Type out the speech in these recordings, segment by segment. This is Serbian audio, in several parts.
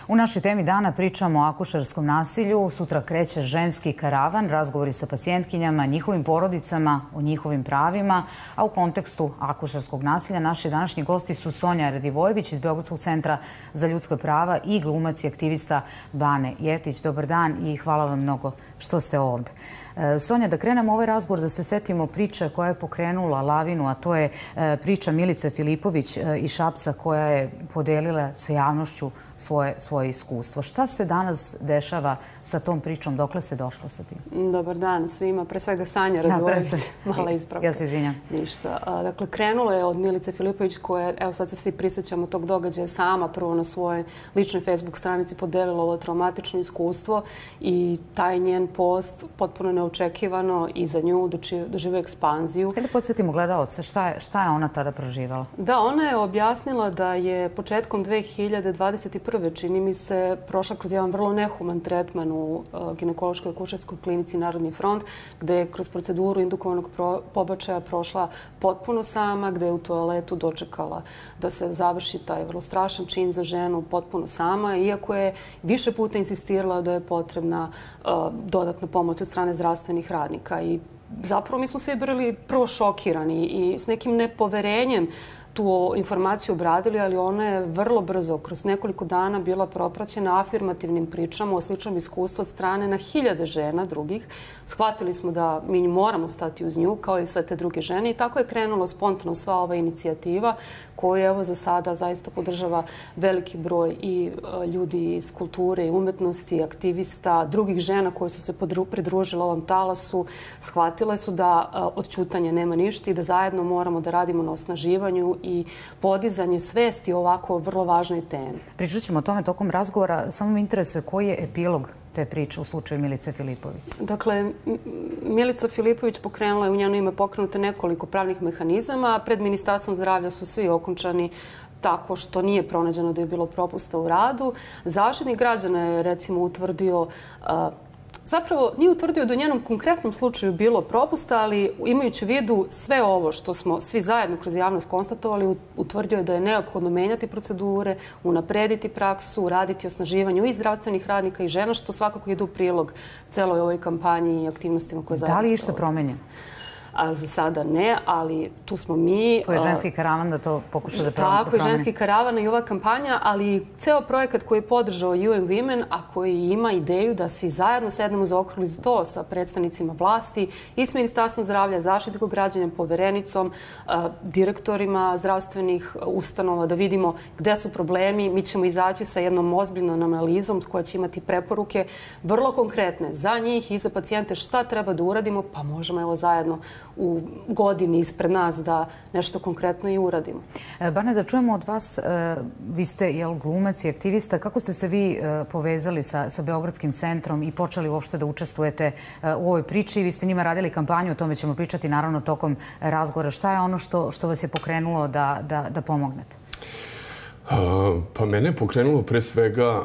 U našoj temi dana pričamo o akušerskom nasilju. Sutra kreće ženski karavan, razgovori sa pacijentkinjama, njihovim porodicama, o njihovim pravima. A u kontekstu akušerskog nasilja naši današnji gosti su Sonja Radivojević iz Beogradskog centra za ljudska prava i glumac i aktivista Bane Jeftić. Dobar dan i hvala vam mnogo što ste ovdje. Sonja, da krenemo ovaj razgovor, da se setimo priče koja je pokrenula lavinu, a to je priča Milice Filipović iz Šapca koja je podelila sa javnošću svoje iskustvo. Šta se danas dešava sa tom pričom? Dokle se došlo sa tim? Dobar dan svima. Pre svega Sanja Radivojević. Mala ispravka. Ja se izvinjam. Ništa. Dakle, krenula je od Milice Filipović koja, evo sad se svi prisjećamo tog događaja, sama prvo na svojoj ličnoj Facebook stranici podelila ovo traumatično iskustvo i taj njen post potpuno neočekivano i za nju doživio ekspanziju. Kada podsjetimo gledalce, šta je ona tada proživala? Da, ona je objasnila da je početkom 2021. čini mi se prošla kroz jedan vrlo nehuman tretman u ginekološkoj akušerskoj klinici Narodni front, gde je kroz proceduru indukovanog pobačaja prošla potpuno sama, gde je u toaletu dočekala da se završi taj vrlo strašan čin za ženu potpuno sama, iako je više puta insistirala da je potrebna dodatna pomoć od strane zdravstvenih radnika. I zapravo mi smo svi bili prvo šokirani i s nekim nepoverenjem tu informaciju obradili, ali ona je vrlo brzo, kroz nekoliko dana, bila propraćena afirmativnim pričama o sličnom iskustvu od strane na hiljade žena drugih. Shvatili smo da mi moramo stati uz nju, kao i sve te druge žene. I tako je krenulo spontano sva ova inicijativa koju evo za sada zaista podržava veliki broj i ljudi iz kulture i umetnosti, aktivista, drugih žena koje su se pridružile ovom talasu. Shvatile su da od ćutanja nema ništa i da zajedno moramo da radimo na osnaživanju i podizanje svesti o ovako vrlo važnoj temi. Pričat ćemo o tome tokom razgovora. Samo me interesuje koji je epilog te priče u slučaju Milice Filipović. Dakle, Milica Filipović pokrenula je u njeno ime pokrenute nekoliko pravnih mehanizama. Pred Ministarstvom zdravlja su svi okončani tako što nije pronađeno da je bilo propusta u radu. Zaštitnik građana je recimo utvrdio zapravo nije utvrdio da u njenom konkretnom slučaju bilo propusta, ali imajući u vidu sve ovo što smo svi zajedno kroz javnost konstatovali, utvrdio je da je neophodno menjati procedure, unaprediti praksu, raditi osnaživanju i zdravstvenih radnika i žena, što svakako ide u prilog celoj ovoj kampanji i aktivnostima koje zajedno. Da li je išta promenjeno? A za sada ne, ali tu smo mi. To je ženski karavan da to pokuša da promeni. Tako je ženski karavan i ova kampanja, ali ceo projekat koji je podržao UN Women, a koji ima ideju da svi zajedno sednemo za okrugli sto sa predstavnicima vlasti i s Ministarstvom zdravlja, Zaštitnikom građana, poverenicom, direktorima zdravstvenih ustanova, da vidimo gde su problemi. Mi ćemo izaći sa jednom ozbiljnom analizom koja će imati preporuke vrlo konkretne za njih i za pacijente šta treba da uradimo, pa možemo evo zajedno u godini ispred nas da nešto konkretno i uradimo. Bane, da čujemo od vas, vi ste glumac i aktivista, kako ste se vi povezali sa Beogradskim centrom i počeli uopšte da učestvujete u ovoj priči? Vi ste njima radili kampanju, o tome ćemo pričati naravno tokom razgovora. Šta je ono što vas je pokrenulo da pomognete? Pa mene je pokrenulo pre svega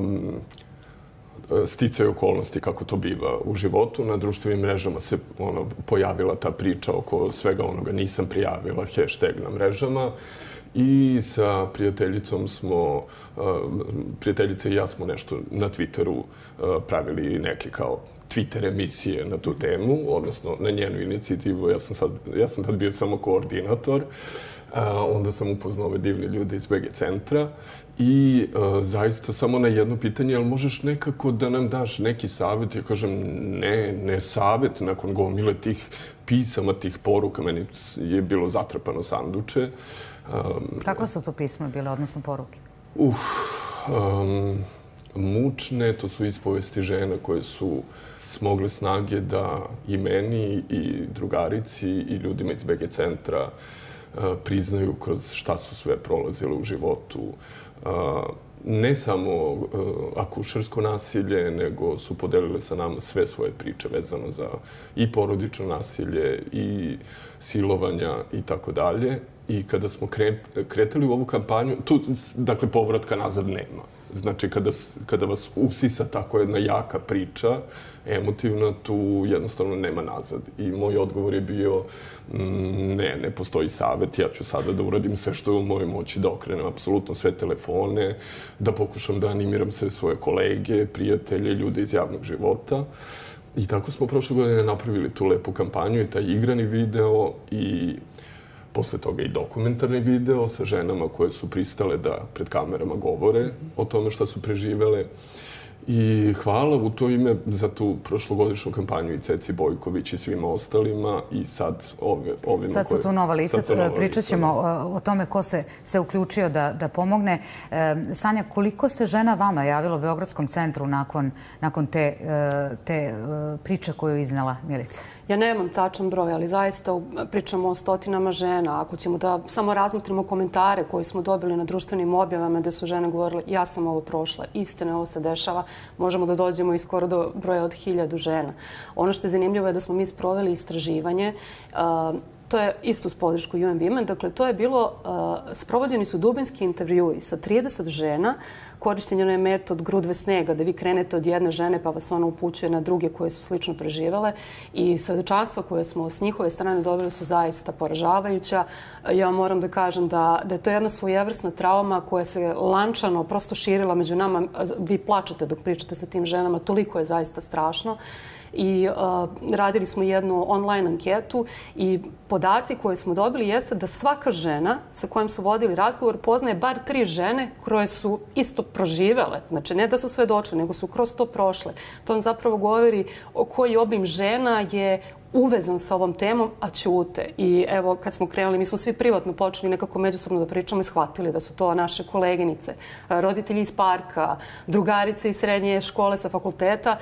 sticaj okolnosti kako to biva u životu. Na društvenim mrežama se pojavila ta priča oko svega onoga nisam prijavila, hashtag na mrežama. I sa prijateljicom prijateljica i ja smo nešto na Twitteru pravili neke kao Twitter emisije na tu temu, odnosno na njenu inicijativu. Ja sam tad bio samo koordinator. Onda sam upoznao ove divne ljude iz BG centra i zaista samo na jedno pitanje, jel možeš nekako da nam daš neki savjet? Ja kažem, ne savjet, nakon gomile tih pisama, tih poruka, meni je bilo zatrpano sanduče. Kako su to pisma bile, odnosno poruke? Mučne, to su ispovesti žena koje su smogle snage da i meni i drugarici i ljudima iz BG centra priznaju kroz šta su sve prolazile u životu. Ne samo akušersko nasilje, nego su podelile sa nama sve svoje priče vezano za i porodično nasilje, i silovanja i tako dalje. I kada smo kretali u ovu kampanju, tu, dakle, povratka nazad nema. Znači, kada vas usisa tako jedna jaka priča, emotivna, tu jednostavno nema nazad. I moj odgovor je bio, ne postoji savjet, ja ću sada da uradim sve što je u mojoj moći, da okrenem apsolutno sve telefone, da pokušam da animiram sve svoje kolege, prijatelje, ljude iz javnog života. I tako smo prošle godine napravili tu lepu kampanju i taj igrani video i posle toga i dokumentarni video sa ženama koje su pristale da pred kamerama govore o tome šta su preživele. I hvala u to ime za tu prošlogodišnju kampanju i Ceci Bojković i svima ostalima i sad ovima. Sad su tu nova lica. Pričat ćemo o tome ko se uključio da pomogne. Sanja, koliko se žena vama javilo u Beogradskom centru nakon te priče koju je iznala Milica? Ja nemam tačan broj, ali zaista pričamo o stotinama žena. Ako ćemo da samo razmotrimo komentare koje smo dobili na društvenim objavama gde su žene govorile ja sam ovo prošla, istina, ovo se dešava, možemo da dođemo i skoro do broja od 1000 žena. Ono što je zanimljivo je da smo mi sproveli istraživanje. To je isto s podršku UN Women. Dakle, to je bilo, sprovođeni su dubinski intervjui sa 30 žena. Korišćen je metod grudve snega, da vi krenete od jedne žene pa vas ona upućuje na druge koje su slično preživele. I svedočanstva koje smo s njihove strane dobili su zaista poražavajuća. Ja moram da kažem da je to jedna svojevrsna trauma koja se lančano prosto širila među nama. Vi plačete dok pričate sa tim ženama, toliko je zaista strašno. I radili smo jednu online anketu i podaci koje smo dobili jeste da svaka žena sa kojom su vodili razgovor poznaje bar 3 žene koje su isto proživele. Znači, ne da su svedočile, nego su kroz to prošle. To nam zapravo govori o koji obim žena je uvezan sa ovom temom, a ćute. I evo, kad smo krenuli, mi smo svi privatno počeli nekako međusobno da pričamo i shvatili da su to naše koleginice, roditelji iz parka, drugarice iz srednje škole sa fakulteta.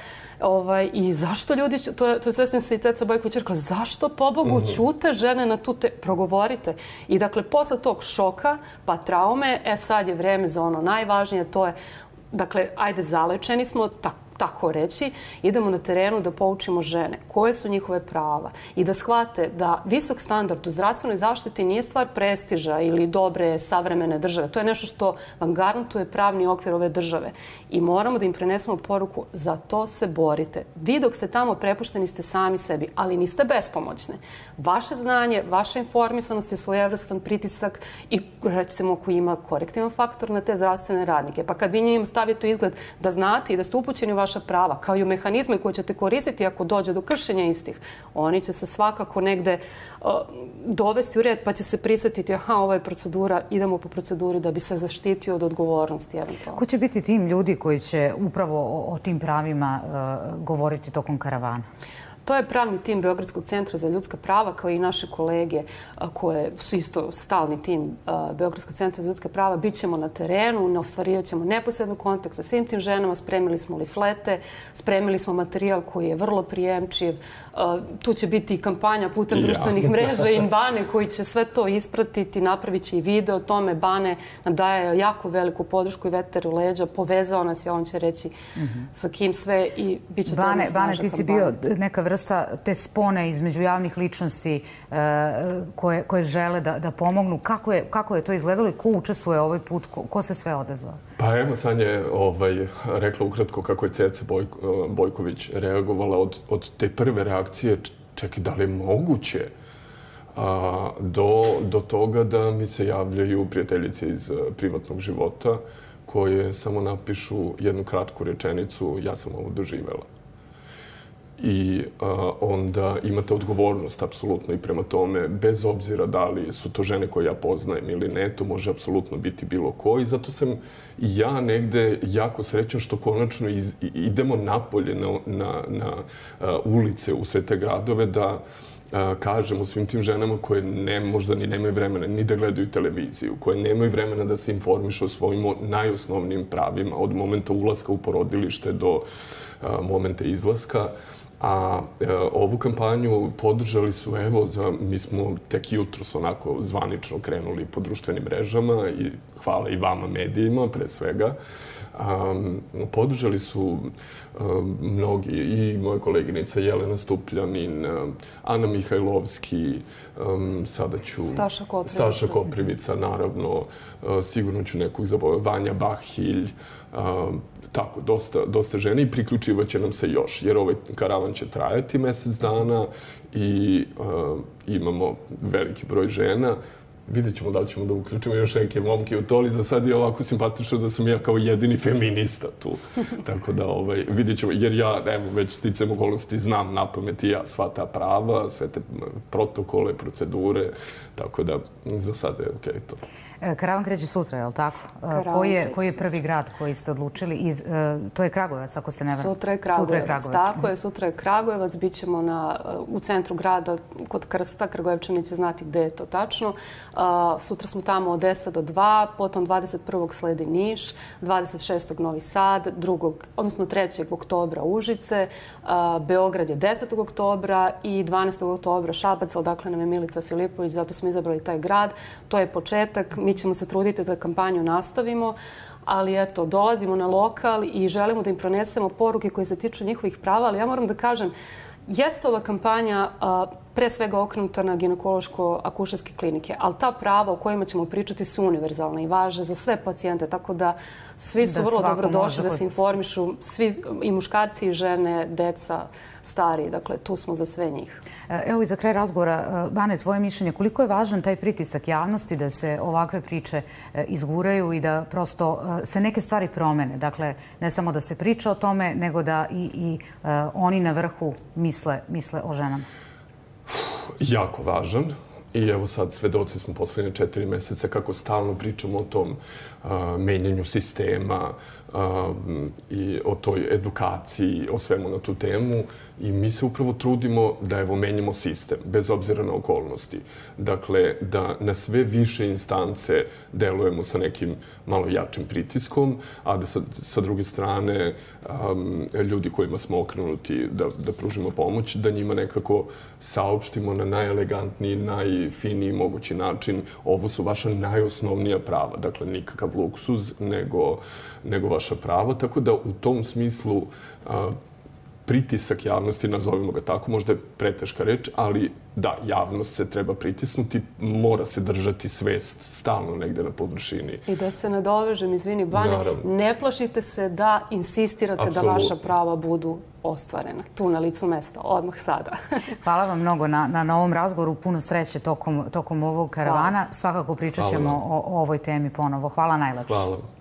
I zašto ljudi, to je sve se i Ceca Bojković rekla, zašto pobogu ćute žene na tu progovorite? I dakle, posle tog šoka, pa traume, sad je vreme za ono najvažnije, to je, dakle, ajde, zalečeni smo, tako reći, idemo na terenu da poučimo žene koje su njihove prava i da shvate da visok standard u zdravstvenoj zaštiti nije stvar prestiža ili dobre savremene države. To je nešto što vam garantuje pravni okvir ove države. I moramo da im prenesemo poruku, za to se borite. Vi dok ste tamo prepušteni ste sami sebi, ali niste bespomoćne. Vaše znanje, vaša informisanost je svojevrstan pritisak i recimo koji ima korektivan faktor na te zdravstvene radnike. Pa kad vi njima stavite u izgled da znate i da ste upućeni u vaša prava, kao i u mehanizme koje ćete koristiti ako dođe do kršenja istih, oni će se svakako negde dovesti u red pa će se prisjetiti, aha, ovo je procedura, idemo po proceduri da bi se zaštitio od odgovornosti eventualno. Ko će biti tim ljudi koji će upravo o tim pravima govoriti tokom karavana? To je pravni tim Beogradskog centra za ljudska prava, kao i naše kolege koje su isto stalni tim Beogradskog centra za ljudska prava. Bićemo na terenu, ostvarivat ćemo neposredno kontakt sa svim tim ženama, spremili smo liflete, spremili smo materijal koji je vrlo prijemčiv. Tu će biti i kampanja putem društvenih mreža i Bane koji će sve to ispratiti, napravit će i video o tome. Bane nam daje jako veliku podršku i veter u leđa, povezao nas je, on će reći sa kim sve i bit će to jedna snažna kampanja. Bane, ti si bio neka vrsta te spone između javnih ličnosti koje žele da pomognu. Kako je to izgledalo i ko učestvuje ovaj put? Ko se sve odazvao? Pa evo, Sanja je rekla ukratko kako je Ceca Bojković reagovala od te prve reakcije. Čekaj, da li je moguće do toga da mi se javljaju prijateljice iz privatnog života koje samo napišu jednu kratku rečenicu, ja sam ovo doživela. I onda imate odgovornost apsolutno i prema tome, bez obzira da li su to žene koje ja poznajem ili ne, to može apsolutno biti bilo ko. I zato sam i ja negde jako srećan što konačno idemo napolje na ulice u sve te gradove da kažemo svim tim ženama koje možda ni nemaju vremena ni da gledaju televiziju, koje nemaju vremena da se informišu o svojim najosnovnijim pravima od momenta ulaska u porodilište do momenta izlaska, A ovu kampanju podržali su, evo, mi smo tek jutros onako zvanično krenuli po društvenim mrežama i hvala i vama medijima, pre svega. Podržali su mnogi, i moja koleginica Jelena Stupljanin, Ana Mihajlovski, sada ću... Staša Koprivica, naravno, sigurno ću nekog zaboraviti, Vanja Bahilj, tako, dosta žena i priključivaće nam se još, jer ovaj karavan će trajati mesec dana i imamo veliki broj žena. Vidjet ćemo da li ćemo da uključimo još neke momke u to, ali za sad je ovako simpatično da sam ja kao jedini feminista tu. Tako da vidjet ćemo, jer ja, evo, već sticam okolnosti, znam napamet i ja sva ta prava, sve te protokole, procedure, tako da za sad je okej to. Karavan kreće sutra, je li tako? Koji je prvi grad koji ste odlučili? To je Kragujevac, ako se ne varam. Sutra je Kragujevac. Tako je, sutra je Kragujevac. Bićemo u centru grada kod Krsta. Kragujevčani će znati gde je to tačno. Sutra smo tamo od 10 do 2, potom 21. sledi Niš, 26. Novi Sad, 3. oktobra Užice, Beograd je 10. oktobra i 12. oktobra Šabac, ali dakle nam je Milica Filipović, zato smo izabrali taj grad. To je početak. Mi ćemo se truditi da kampanju nastavimo, ali eto, dolazimo na lokal i želimo da im pronesemo poruke koje se tiču njihovih prava, ali ja moram da kažem, jeste ova kampanja pre svega okrenuta na ginekološko-akušerske klinike, ali ta prava o kojima ćemo pričati su univerzalna i važe za sve pacijente, tako da svi su vrlo dobro došli da se informišu, svi i muškarci i žene, deca, stari, dakle tu smo za sve njih. Evo i za kraj razgovora, Bane, tvoje mišljenje, koliko je važan taj pritisak javnosti da se ovakve priče izguraju i da prosto se neke stvari promene? Dakle, ne samo da se priča o tome, nego da i oni na vrhu misle o ženama. Jako važan. I evo sad, svedoci smo poslednje 4 meseca kako stalno pričamo o tom menjanju sistema i o toj edukaciji, o svemu na tu temu. I mi se upravo trudimo da evo menjamo sistem, bez obzira na okolnosti. Dakle, da na sve više instance delujemo sa nekim malo jačim pritiskom, a da sa druge strane ljudi kojima smo okrenuti da pružimo pomoć, da njima nekako saopštimo na najelegantniji, najfiniji mogući način. Ovo su vaša najosnovnija prava. Dakle, nikakav luksuz, nego vaša prava. Tako da u tom smislu pritisak javnosti, nazovimo ga tako, možda je preteška reč, ali da, javnost se treba pritisnuti, mora se držati svest stalno negde na površini. I da se nadovežem, izvini Bane, ne plašite se da insistirate da vaša prava budu ostvarena. Tu na licu mesta, odmah sada. Hvala vam mnogo na ovom razgovoru. Puno sreće tokom ovog karavana. Svakako pričat ćemo o ovoj temi ponovo. Hvala najlepše. Hvala.